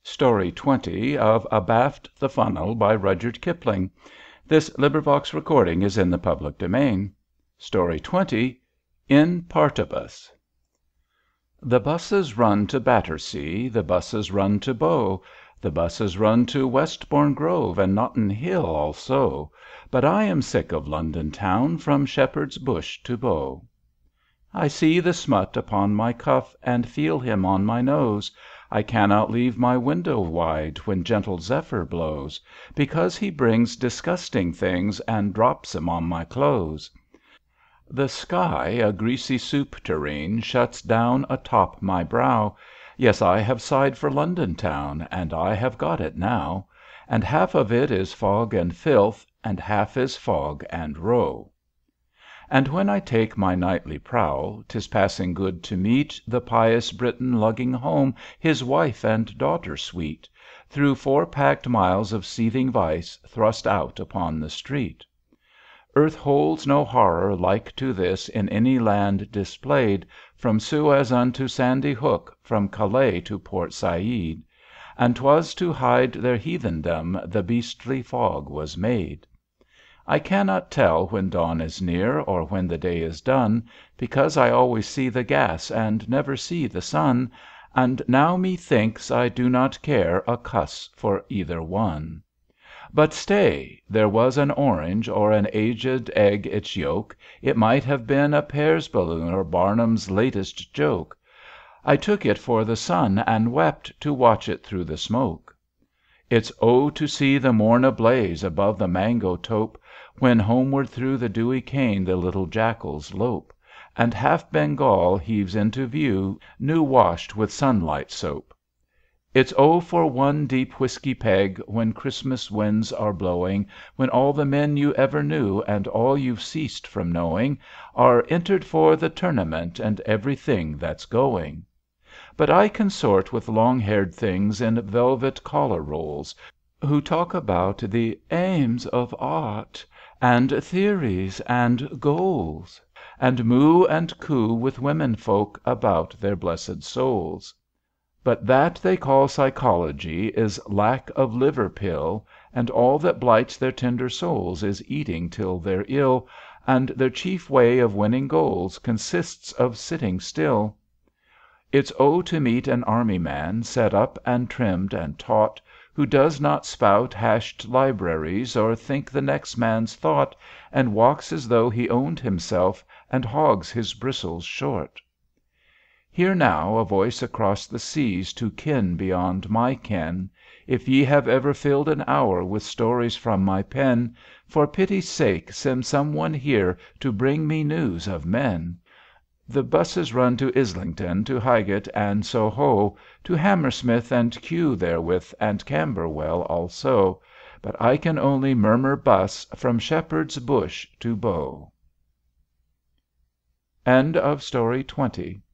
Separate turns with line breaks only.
Story 20 of Abaft the Funnel by Rudyard Kipling. Recording is in the public domain. Story 20, In Partibus. The busses run to Battersea, the busses run to Bow, the busses run to Westbourne Grove and Notting Hill also, but I am sick of London town from Shepherd's Bush to Bow. I see the smut upon my cuff and feel him on my nose. I cannot leave my window wide when gentle zephyr blows, because he brings disgusting things and drops 'em on my clothes. The sky, a greasy soup tureen, shuts down atop my brow. Yes, I have sighed for London town, and I have got it now, and half of it is fog and filth, and half is fog and row. And when I take my nightly prowl, 'tis passing good to meet The pious Briton lugging home his wife and daughter sweet, Through 4 packed miles of seething vice thrust out upon the street. Earth holds no horror like to this in any land displayed, From Suez unto Sandy Hook, from Calais to Port Said, And 'twas to hide their heathendom the beastly fog was made. I cannot tell when dawn is near or when the day is done, Because I always see the gas and never see the sun, And now methinks I do not care a cuss for either one. But stay! There was an orange or an aged egg its yolk, It might have been a Pears balloon or Barnum's latest joke. I took it for the sun and wept to watch it through the smoke. It's oh to see the morn ablaze above the mango tope, When homeward through the dewy cane the little jackals lope, And half Bengal heaves into view, new washed with sunlight soap. It's oh for one deep whiskey peg when Christmas winds are blowing, When all the men you ever knew and all you've ceased from knowing Are entered for the tournament and everything that's going. But I consort with long haired things in velvet collar rolls, Who talk about the aims of art, and theories and goals, And moo and coo with women folk about their blessed souls. But that they call psychology is lack of liver pill, And all that blights their tender souls is eating till they're ill, And their chief way of winning goals consists of sitting still. It's oh to meet an army man set up and trimmed and taut, Who does not spout hashed libraries or think the next man's thought, And walks as though he owned himself and hogs his bristles short. Hear now a voice across the seas to kin beyond my ken: If ye have ever filled an hour with stories from my pen, For pity's sake send some one here to bring me news of men. The busses run to Islington, to Highgate and Soho, To Hammersmith and Kew therewith, and Camberwell also, But I can only murmur 'bus from Shepherd's Bush to Bow. Story 21